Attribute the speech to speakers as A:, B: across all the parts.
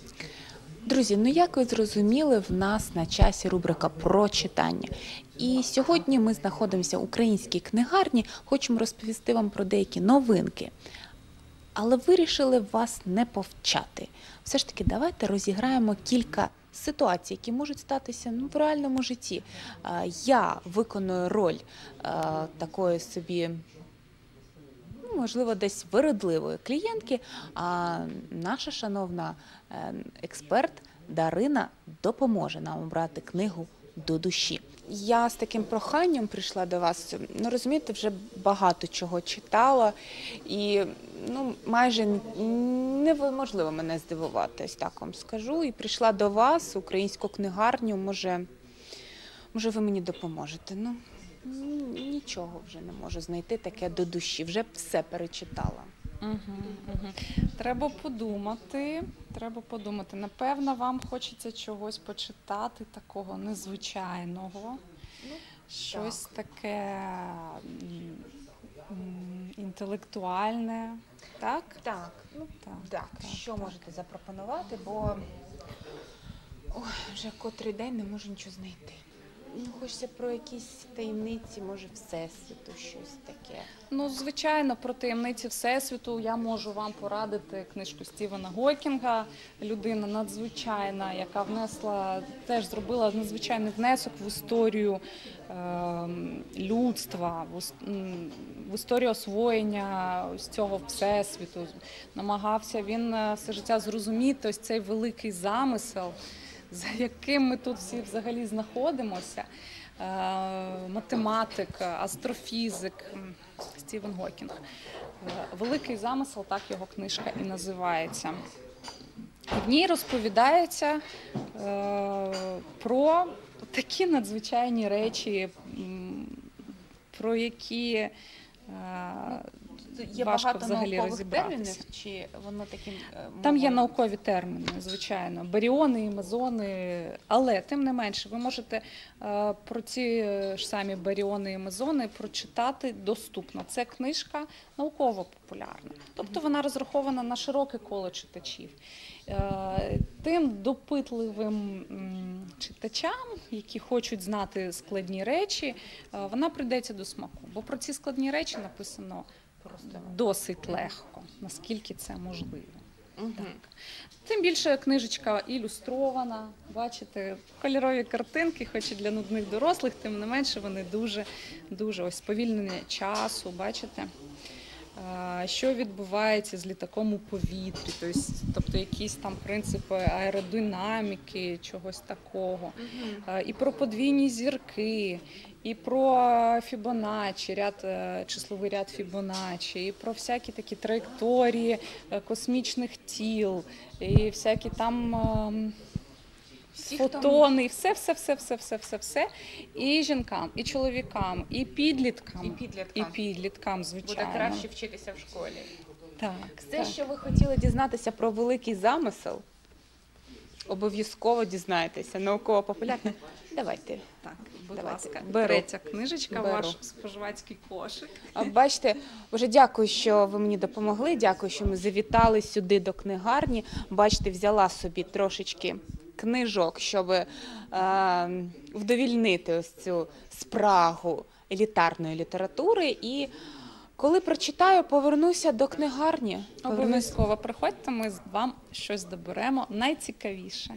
A: Друзі, ну як ви зрозуміли, в нас на часі рубрика про читання. І сьогодні ми знаходимося в українській книгарні, хочемо розповісти вам про деякі новинки. Але вирішили вас не повчати. Все ж таки, давайте розіграємо кілька ситуацій, які можуть статися в реальному житті. Я виконую роль такої собі, можливо, десь вередливої клієнтки, а наша шановна експерт Дарина допоможе нам обрати книгу до душі. Я з таким проханням прийшла до вас. Ну, розумієте, вже багато чого читала і майже неможливо мене здивувати, ось так вам скажу. І прийшла до вас, українську книгарню, може ви мені допоможете. Нічого вже не можу знайти таке до душі, вже все перечитала.
B: Треба подумати. Напевно, вам хочеться чогось почитати такого незвичайного, щось таке інтелектуальне, так?
A: Так. Що можете запропонувати, бо вже котрий день не можу нічого знайти. Хочеться про якісь таємниці, може, Всесвіту, щось таке.
B: Звичайно, про таємниці Всесвіту я можу вам порадити книжку Стівена Гокінга. Людина надзвичайна, яка зробила надзвичайний внесок в історію людства, в історію освоєння ось цього Всесвіту. Намагався він все життя зрозуміти ось цей великий замисел, за яким ми тут всі взагалі знаходимося. Математик, астрофізик Стівен Гокінг. «Великий замисел», так його книжка і називається. В ній розповідається про такі надзвичайні речі, про які
A: Є
B: важко
A: багато
B: взагалі
A: наукових
B: розібратися.
A: термінів, чи воно таким
B: Там є наукові терміни, звичайно, баріони і мезони, але тим не менше ви можете про ці ж самі баріони і мезони прочитати доступно. Це книжка науково-популярна, тобто вона розрахована на широке коло читачів. Тим допитливим читачам, які хочуть знати складні речі, вона прийдеться до смаку, бо про ці складні речі написано досить легко, наскільки це можливо. Так. Тим більше книжечка ілюстрована, бачите, кольорові картинки, хоч і для нудних дорослих, тим не менше вони дуже ось сповільнення часу, бачите, що відбувається з літаком у повітрі, тобто якісь там принципи аеродинаміки, чогось такого, і про подвійні зірки, і про Фібоначчі, числовий ряд Фібоначчі, і про всякі такі траєкторії космічних тіл, і всякі там фотони, і все. І жінкам, і чоловікам, і підліткам, звичайно.
A: Буде краще вчитися в школі.
B: Так.
A: Все, що ви хотіли дізнатися про великий замисел, обов'язково дізнаєтеся. Науково-популярне. Давайте.
B: Так, будь ласка,
A: Беру.
B: третя книжечка, ваш споживацький кошик.
A: Бачите, вже дякую, що ви мені допомогли, дякую, що ми завітали сюди до книгарні. Бачите, взяла собі трошечки книжок, щоб вдовільнити ось цю спрагу елітарної літератури. І коли прочитаю, повернуся до книгарні.
B: Обов'язково приходьте, ми вам щось доберемо найцікавіше.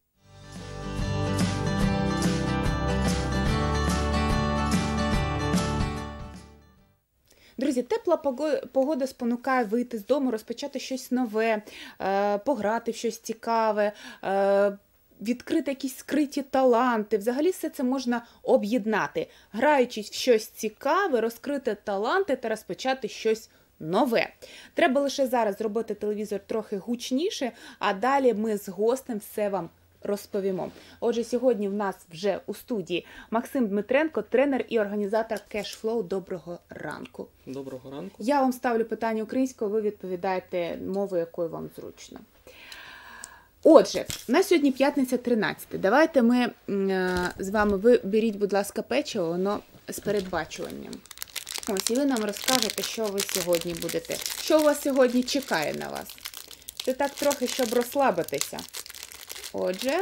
A: Друзі, тепла погода спонукає вийти з дому, розпочати щось нове, пограти в щось цікаве, відкрити якісь скриті таланти. Взагалі все це можна об'єднати, граючись в щось цікаве, розкрити таланти та розпочати щось нове. Треба лише зараз зробити телевізор трохи гучніше, а далі ми з гостем все вам розповімо. Отже, сьогодні в нас вже у студії Максим Дмитренко, тренер і організатор Cashflow. Доброго ранку.
C: Доброго ранку.
A: Я вам ставлю питання українською, ви відповідаєте мовою, якою вам зручно. Отже, на сьогодні п'ятниця 13. Давайте ми з вами, ви беріть, будь ласка, печиво, воно з передбачуванням. Ось, і ви нам розкажете, що ви сьогодні будете, що у вас сьогодні чекає на вас. Це так трохи, щоб розслабитися. Отже,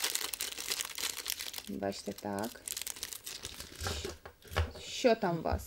A: бачите, так. Що там у вас?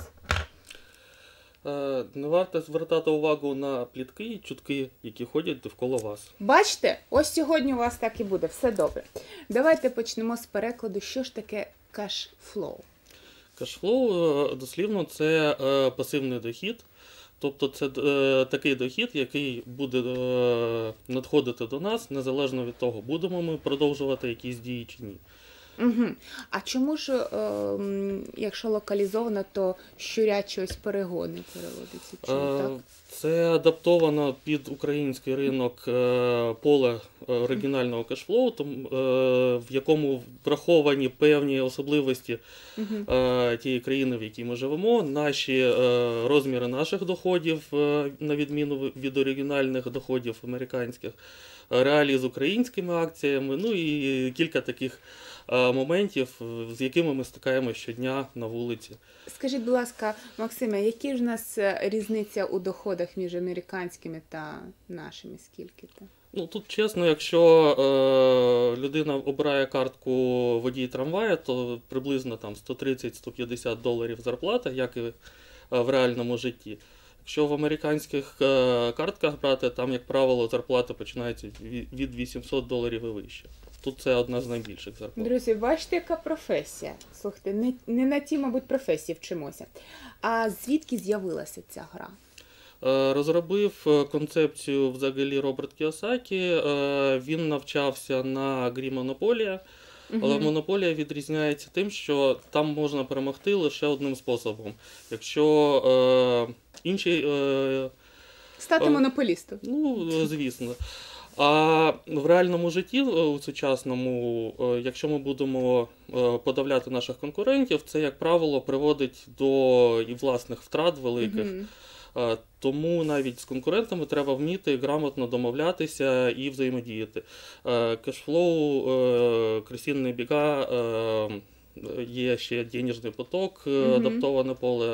C: Не варто звертати увагу на плітки і чутки, які ходять довкола вас.
A: Бачите? Ось сьогодні у вас так і буде. Все добре. Давайте почнемо з перекладу. Що ж таке кешфлоу?
C: Кешфлоу, дослівно, це пасивний дохід. Тобто це такий дохід, який буде надходити до нас, незалежно від того, будемо ми продовжувати якісь дії чи ні.
A: Угу. А чому ж, якщо локалізовано, то щурячі ось перегони переводиться? Чому так?
C: Це адаптовано під український ринок поле оригінального кешфлоу, в якому враховані певні особливості тієї країни, в якій ми живемо, наші розміри наших доходів, на відміну від оригінальних доходів американських, реалії з українськими акціями, ну і кілька таких моментів, з якими ми стикаємося щодня на вулиці.
A: Скажіть, будь ласка, Максиме, які ж у нас різниця у доходах між американськими та нашими? Скільки то?
C: Ну, тут чесно, якщо людина обирає картку водій трамвая, то приблизно там $130-150 зарплата, як і в реальному житті. Якщо в американських картках брати, там, як правило, зарплата починається від $800 і вище. Тут це одна з найбільших зарплат.
A: Друзі, бачите, яка професія? Слухайте, не на ті, мабуть, професії вчимося. А звідки з'явилася ця гра?
C: Розробив концепцію взагалі Роберт Кіосакі. Він навчався на грі Монополія. Але монополія відрізняється тим, що там можна перемогти лише одним способом. Якщо інші...
A: Стати монополістом.
C: Ну, звісно. А в реальному житті, у сучасному, якщо ми будемо подавляти наших конкурентів, це, як правило, приводить до і власних втрат великих. Тому навіть з конкурентами треба вміти грамотно домовлятися і взаємодіяти. Кешфлоу, крысиные бега, є ще денежний поток, адаптоване поле.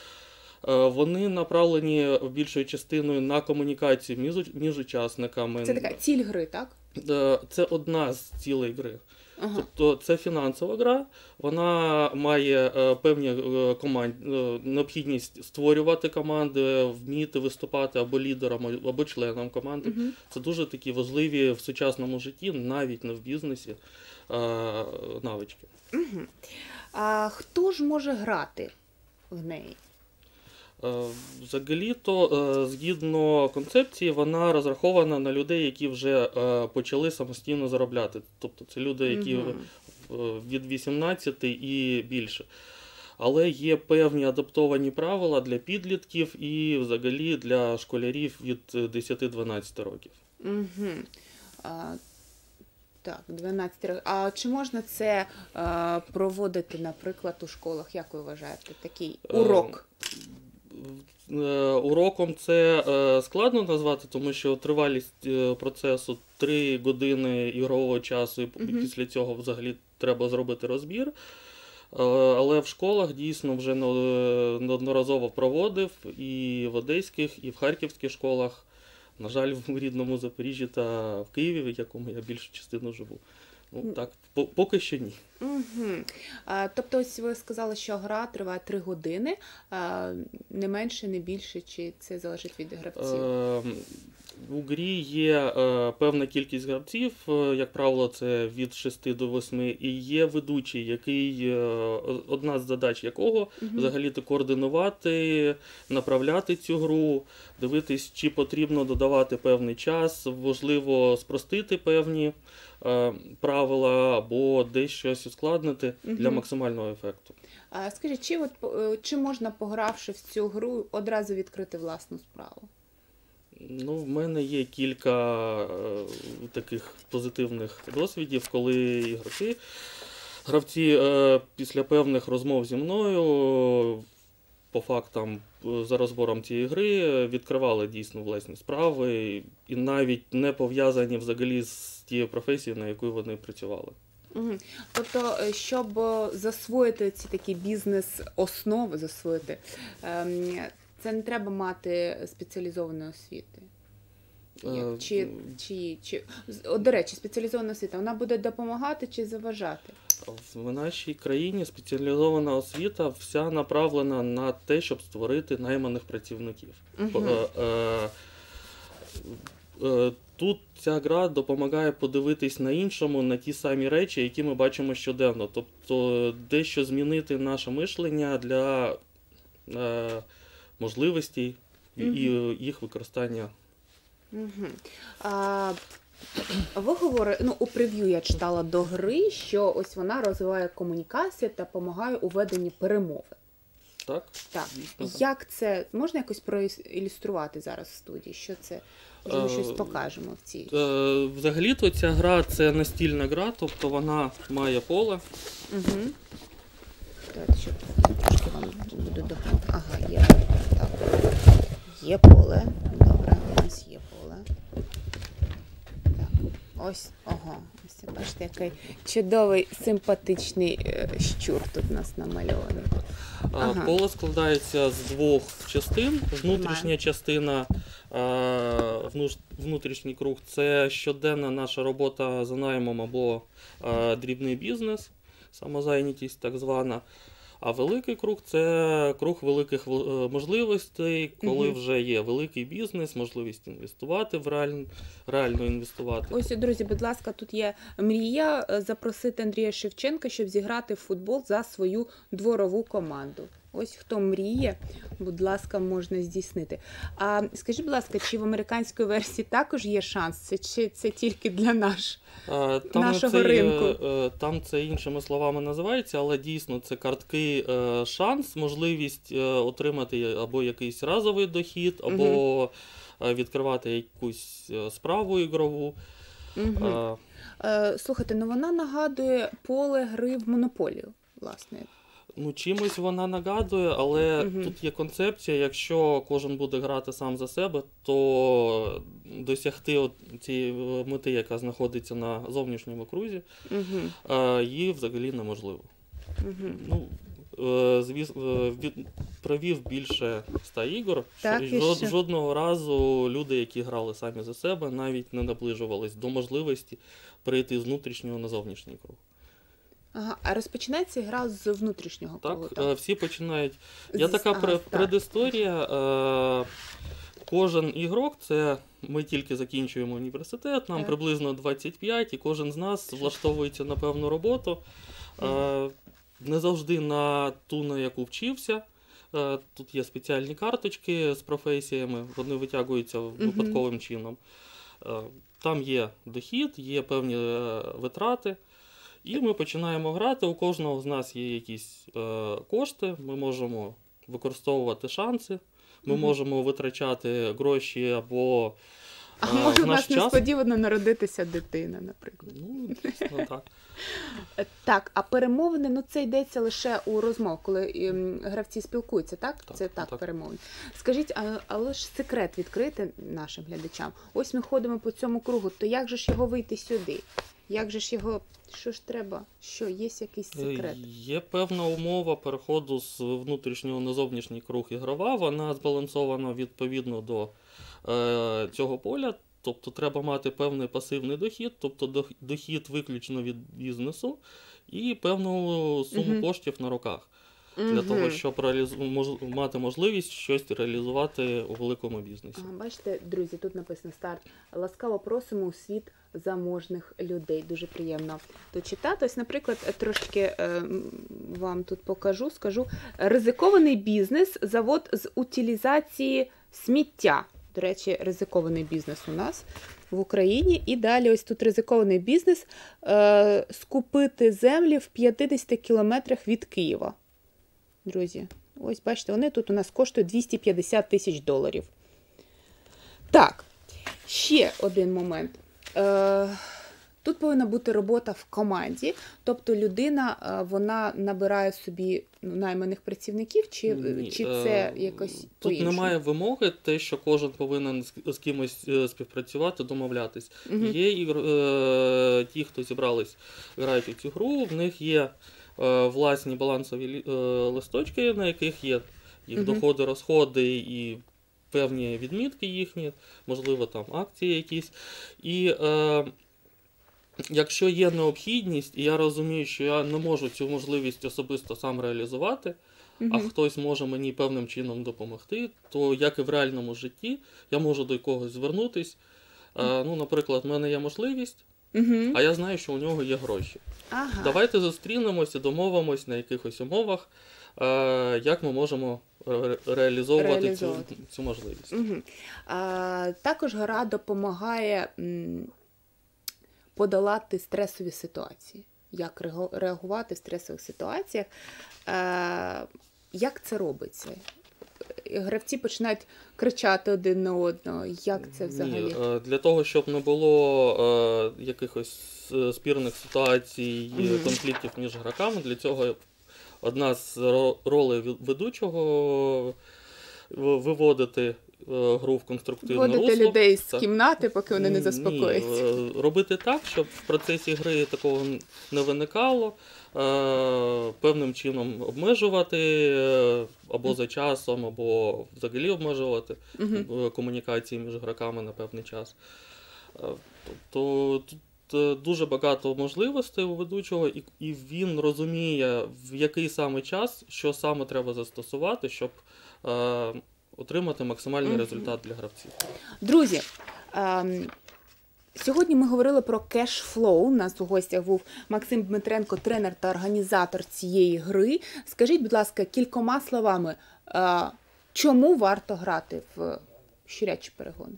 C: Вони направлені більшою частиною на комунікацію між учасниками.
A: Це така ціль гри, так?
C: Це одна з цілей гри. Тобто це фінансова гра, вона має певні необхідність створювати команди, вміти виступати або лідером, або членом команди. Це дуже такі важливі в сучасному житті, навіть не в бізнесі, навички.
A: А хто ж може грати в неї?
C: Взагалі-то, згідно концепції, вона розрахована на людей, які вже почали самостійно заробляти. Тобто це люди, які від 18 і більше. Але є певні адаптовані правила для підлітків і взагалі для школярів від 10-12 років.
A: Так, 12 років. А чи можна це проводити, наприклад, у школах? Як ви вважаєте, такий урок?
C: Уроком це складно назвати, тому що тривалість процесу 3 години ігрового часу, і після цього взагалі треба зробити розбір. Але в школах дійсно вже неодноразово проводив і в одеських, і в харківських школах. На жаль, в рідному Запоріжжі та в Києві, в якому я більшу частину живу. Ну, так, поки що ні.
A: Тобто, ось ви сказали, що гра триває 3 години, не менше, не більше, чи це залежить від гравців?
C: У грі є певна кількість гравців, як правило, це від 6 до 8, і є ведучий, який, одна з задач якого взагалі-то координувати, направляти цю гру, дивитись, чи потрібно додавати певний час, можливо, спростити певні правила або десь щось ускладнити для максимального ефекту.
A: Скажіть, чи можна, погравши в цю гру, одразу відкрити власну справу?
C: Ну, в мене є кілька таких позитивних досвідів, коли гравці після певних розмов зі мною по фактам за розбором цієї гри відкривали дійсно власні справи і навіть не пов'язані взагалі з тією професією, на яку вони працювали.
A: Тобто, щоб засвоїти ці такі бізнес-основи, це не треба мати спеціалізованої освіти? От, до речі, спеціалізована освіта, вона буде допомагати чи заважати?
C: В нашій країні спеціалізована освіта вся направлена на те, щоб створити найманих працівників. Тут ця гра допомагає подивитись на іншому, на ті самі речі, які ми бачимо щоденно. Тобто дещо змінити наше мишлення для можливостей і їх використання.
A: Ви говорите, у прев'ю я читала до гри, що ось вона розвиває комунікацію та допомагає у веденні перемови.
C: Так?
A: Так.
C: Дійсно, так.
A: Як це, можна якось проілюструвати зараз в студії? Що це? Може, ми щось покажемо в цій?
C: Взагалі-то ця гра – це настільна гра, тобто вона має поле.
A: Так, що трошки вам буду допомагати. Ага, є. Так. Є поле. Добре, у нас є поле. Так, ось, ось бачите, який чудовий, симпатичний щур тут у нас намальований.
C: Поле складається з двох частин. Внутрішня частина, внутрішній круг – це щоденна наша робота за наймом або дрібний бізнес, самозайнятість так звана. А великий круг – це круг великих можливостей, коли вже є великий бізнес, можливість інвестувати, реально інвестувати.
A: Ось, друзі, будь ласка, тут є мрія запросити Андрія Шевченка, щоб зіграти в футбол за свою дворову команду. Ось хто мріє, будь ласка, можна здійснити. А скажіть, будь ласка, чи в американській версії також є шанс, чи це тільки для нашого ринку?
C: Там це іншими словами називається, але дійсно це картки шанс, можливість отримати або якийсь разовий дохід, або відкривати якусь справу ігрову.
A: Слухайте, вона нагадує поле гри в монополію, власне.
C: Чимось вона нагадує, але тут є концепція, якщо кожен буде грати сам за себе, то досягти цієї мети, яка знаходиться на зовнішньому крузі, її взагалі неможливо. Провів більше 100 ігор,
A: так,
C: жодного разу люди, які грали самі за себе, навіть не наближувались до можливості перейти з внутрішнього на зовнішній круг.
A: Ага, а розпочинається гра з внутрішнього кругу?
C: Так, всі починають. Є така предісторія. Кожен ігрок, це ми тільки закінчуємо університет, нам приблизно 25, і кожен з нас влаштовується на певну роботу. Не завжди на ту, на яку вчився. Тут є спеціальні карточки з професіями, вони витягуються випадковим чином. Там є дохід, є певні витрати. І ми починаємо грати, у кожного з нас є якісь кошти, ми можемо використовувати шанси, ми можемо витрачати гроші або
A: А може у нас
C: час.
A: несподівано народитися дитина, наприклад.
C: Дійсно, так.
A: Так, а перемовини, це йдеться лише у розмов, коли гравці спілкуються, так? Це так, перемовини. Скажіть, але ж секрет відкрити нашим глядачам. Ось ми ходимо по цьому кругу, то як же ж його вийти сюди? Як же ж його, що ж треба? Що, є якийсь секрет?
C: Є певна умова переходу з внутрішнього на зовнішній круг ігрова, вона збалансована відповідно до цього поля, тобто треба мати певний пасивний дохід, тобто дохід виключно від бізнесу і певну суму коштів на руках. Для того, щоб мати можливість щось реалізувати у великому бізнесі.
A: Бачите, друзі, тут написано старт. Ласкаво просимо у світ заможних людей. Дуже приємно тут читати. Ось, наприклад, трошки вам тут скажу. Ризикований бізнес, завод з утилізації сміття. До речі, ризикований бізнес у нас в Україні. І далі ось тут ризикований бізнес скупити землі в 50 кілометрах від Києва. Друзі, ось бачите, вони тут у нас коштують $250 тисяч. Так, ще один момент. Тут повинна бути робота в команді, тобто людина, вона набирає собі найманих працівників, чи це якось по-іншому?
C: Тут немає вимоги, те, що кожен повинен з кимось співпрацювати, домовлятись. Є ті, хто зібрались, грають у цю гру, в них є власні балансові листочки, на яких є їх доходи, розходи і певні відмітки їхні, можливо, там акції якісь. І якщо є необхідність, і я розумію, що я не можу цю можливість особисто сам реалізувати, а хтось може мені певним чином допомогти, то, як і в реальному житті, я можу до когось звернутись. Ну, наприклад, в мене є можливість, а я знаю, що у нього є гроші.
A: Ага.
C: Давайте зустрінемося, домовимось на якихось умовах, як ми можемо реалізовувати цю можливість.
A: Також гора допомагає подолати стресові ситуації. Як реагувати в стресових ситуаціях. Як це робиться? Гравці починають кричати один на одного. Як це взагалі?
C: Ні, для того, щоб не було якихось спірних ситуацій, конфліктів між гравцями, для цього одна з ролей ведучого виводити гру в конструктивне русло.
A: Вводити людей з кімнати, поки вони не заспокояться.
C: Ні, робити так, щоб в процесі гри такого не виникало, певним чином обмежувати або за часом, або взагалі обмежувати комунікації між гравцями на певний час. Тобто тут дуже багато можливостей у ведучого, і він розуміє, в який саме час, що саме треба застосувати, щоб отримати максимальний результат для гравців.
A: Друзі, сьогодні ми говорили про кешфлоу. У нас у гостях був Максим Дмитренко, тренер та організатор цієї гри. Скажіть, будь ласка, кількома словами, чому варто грати в щурячі перегони?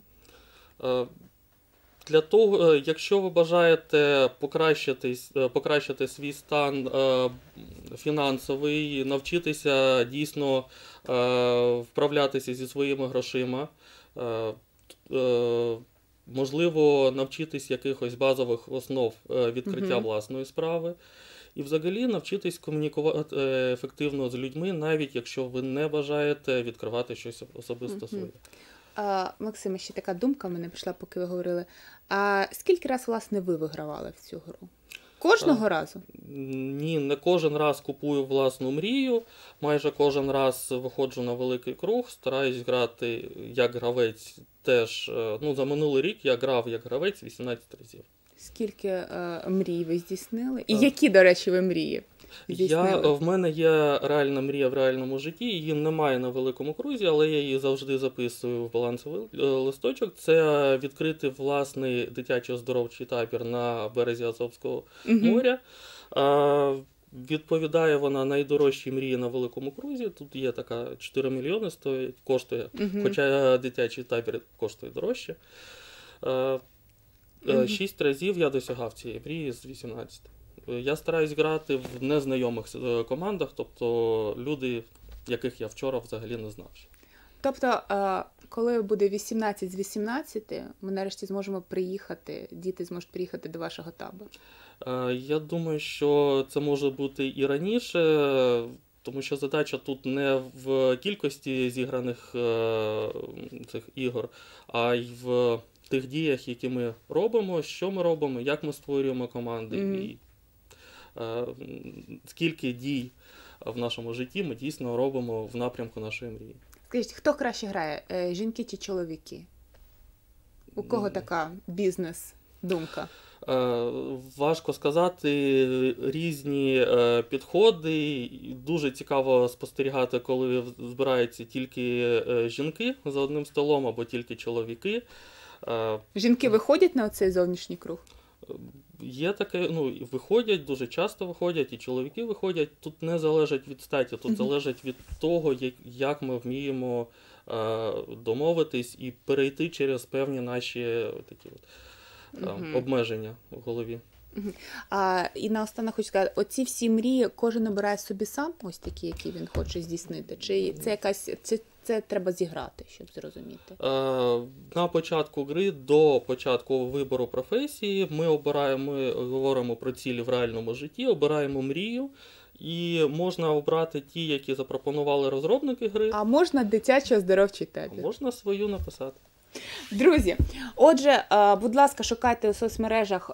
C: Для того, якщо ви бажаєте покращити свій стан фінансовий, навчитися дійсно вправлятися зі своїми грошима, можливо, навчитись якихось базових основ відкриття власної справи, і взагалі навчитись комунікувати ефективно з людьми, навіть якщо ви не бажаєте відкривати щось особисто своє.
A: Максиме, ще така думка в мене прийшла, поки ви говорили. А скільки раз, власне, ви вигравали в цю гру? Кожного разу?
C: Ні, не кожен раз купую власну мрію. Майже кожен раз виходжу на великий круг, стараюсь грати як гравець теж. Ну, за минулий рік я грав як гравець 18 разів.
A: Скільки мрій ви здійснили? І які, до речі, ви мрії здійснили?
C: В мене є реальна мрія в реальному житті, її немає на великому крузі, але я її завжди записую в балансовий листочок. Це відкрити власний дитячо-оздоровчий табір на березі Азовського моря. Відповідає вона найдорожчій мрії на великому крузі. Тут є така 4 мільйони коштує, хоча дитячий табір коштує дорожче. 6 разів я досягав цієї мрії з 18. Я стараюсь грати в незнайомих командах, тобто люди, яких я вчора взагалі не знав.
A: Тобто, коли буде 18 з 18, ми нарешті зможемо приїхати, діти зможуть приїхати до вашого табору?
C: Я думаю, що це може бути і раніше, тому що задача тут не в кількості зіграних цих ігор, а й в тих діях, які ми робимо, що ми робимо, як ми створюємо команди, і скільки дій в нашому житті ми дійсно робимо в напрямку нашої мрії.
A: Скажіть, хто краще грає, жінки чи чоловіки? У кого така бізнес-думка?
C: Важко сказати, різні підходи. Дуже цікаво спостерігати, коли збираються тільки жінки за одним столом або тільки чоловіки.
A: Жінки виходять на оцей зовнішній круг?
C: Є таке, ну, виходять, дуже часто виходять, і чоловіки виходять. Тут не залежить від статі, тут залежить від того, як ми вміємо домовитись і перейти через певні наші такі обмеження в голові.
A: І наостанок хочу сказати, оці всі мрії кожен обирає собі сам, ось такі, які він хоче здійснити? Чи це якась, це треба зіграти, щоб зрозуміти?
C: На початку гри, до початку вибору професії, ми говоримо про цілі в реальному житті, обираємо мрію, і можна обрати ті, які запропонували розробники гри.
A: А можна дитячо-оздоровчий табір?
C: Можна свою написати.
A: Друзі, отже, будь ласка, шукайте у соцмережах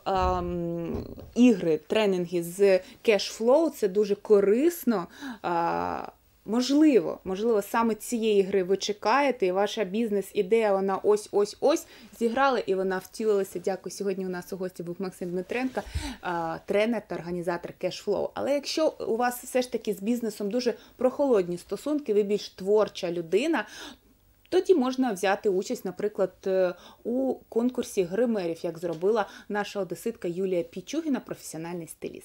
A: ігри, тренінги з кешфлоу, це дуже корисно. Можливо, саме цієї гри ви чекаєте, і ваша бізнес-ідея, вона ось зіграла, і вона втілилася. Дякую. Сьогодні у нас у гості був Максим Дмитренко, тренер та організатор Cashflow. Але якщо у вас все ж таки з бізнесом дуже прохолодні стосунки, ви більш творча людина, тоді можна взяти участь, наприклад, у конкурсі гримерів, як зробила наша одеситка Юлія Пічугіна, професіональний стиліст.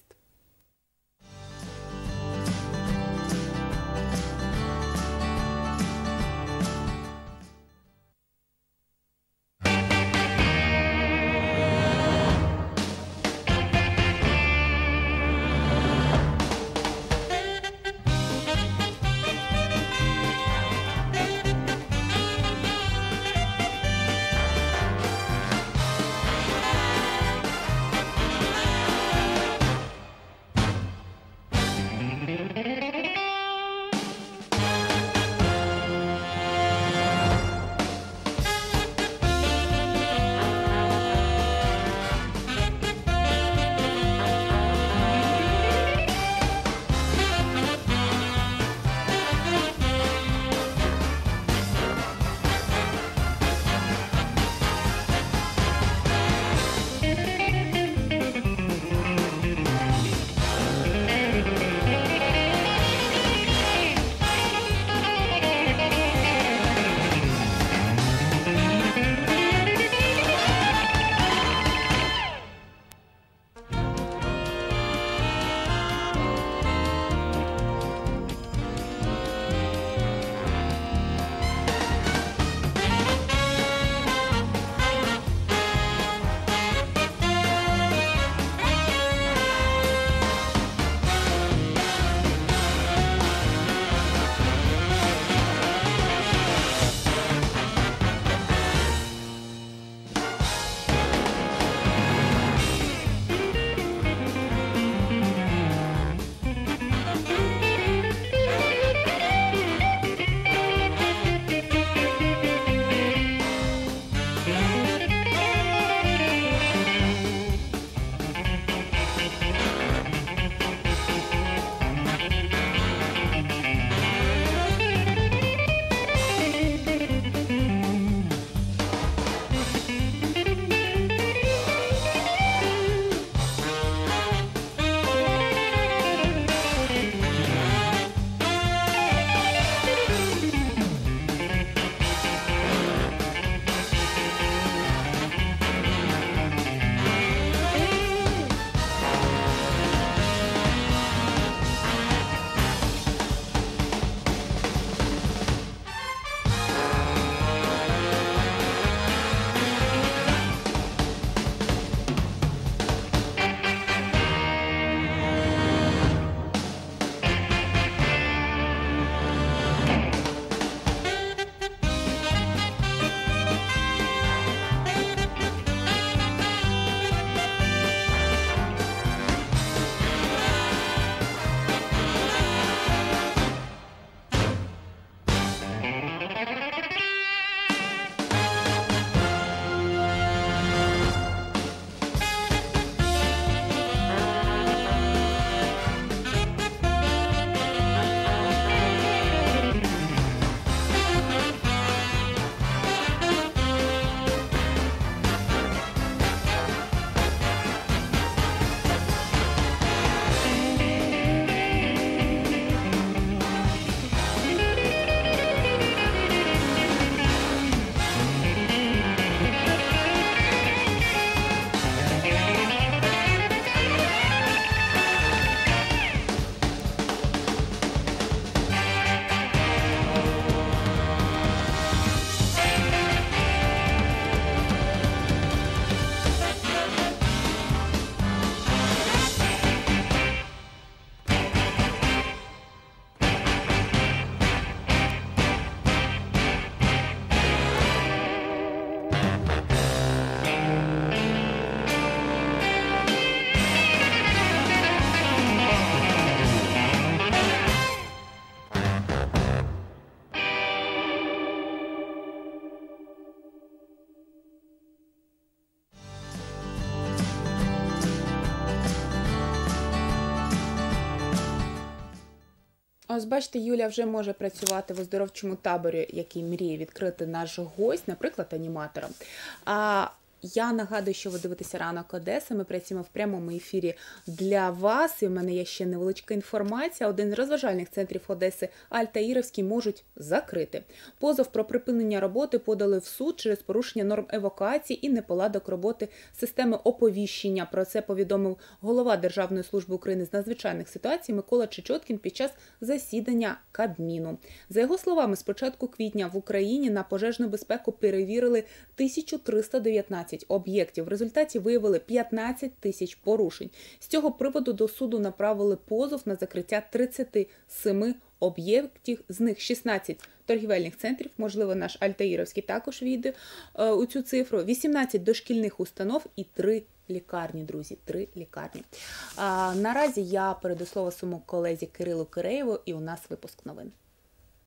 A: Ось бачите, Юля вже може працювати в оздоровчому таборі, який мріє відкрити наш гость, наприклад, аніматором. Я нагадую, що ви дивитеся «Ранок Одеси». Ми працюємо в прямому ефірі для вас. І в мене є ще невеличка інформація. Один з розважальних центрів Одеси, Альтаїровський, можуть закрити. Позов про припинення роботи подали в суд через порушення норм евакуації і неполадок роботи системи оповіщення. Про це повідомив голова Державної служби України з надзвичайних ситуацій Микола Чечоткін під час засідання Кабміну. За його словами, з початку квітня в Україні на пожежну безпеку перевірили 1319 об'єктів. В результаті виявили 15 тисяч порушень. З цього приводу до суду направили позов на закриття 37 об'єктів, з них 16 торгівельних центрів, можливо, наш Альтаїровський також війде у цю цифру, 18 дошкільних установ і 3 лікарні, друзі, 3 лікарні. Наразі я передаю слово своєму колезі Кирилу Киреєву, і у нас випуск новин.